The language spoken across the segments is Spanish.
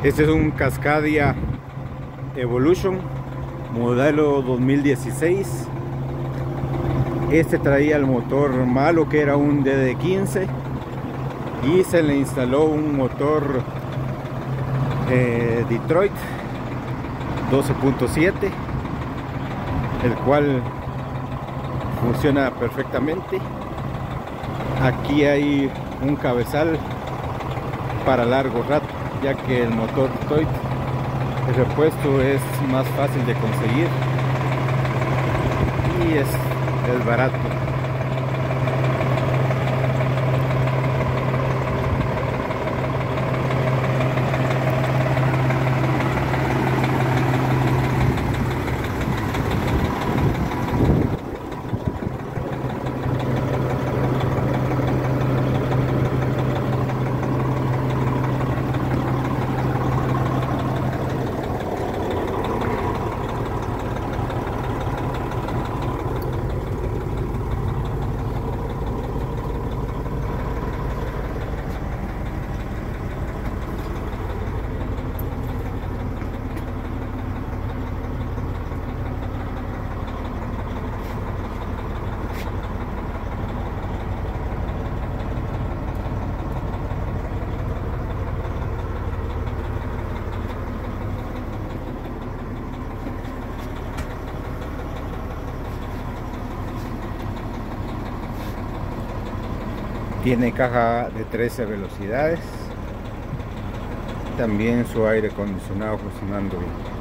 Este es un Cascadia Evolution modelo 2016. Este traía el motor malo, que era un DD15, y se le instaló un motor Detroit 12.7, el cual funciona perfectamente. Aquí hay un cabezal para largo rato, ya que el motor Detroit, el repuesto es más fácil de conseguir y es barato. Tiene caja de 13 velocidades. También su aire acondicionado funcionando bien.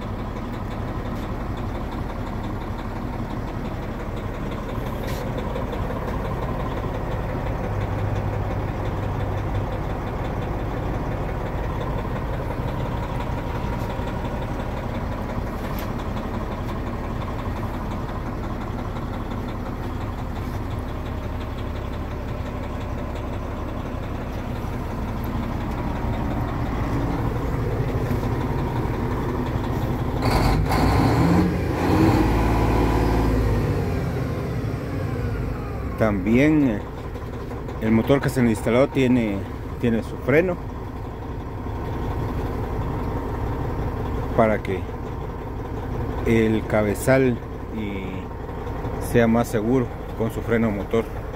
También el motor que se le instaló tiene su freno para que el cabezal sea más seguro con su freno motor.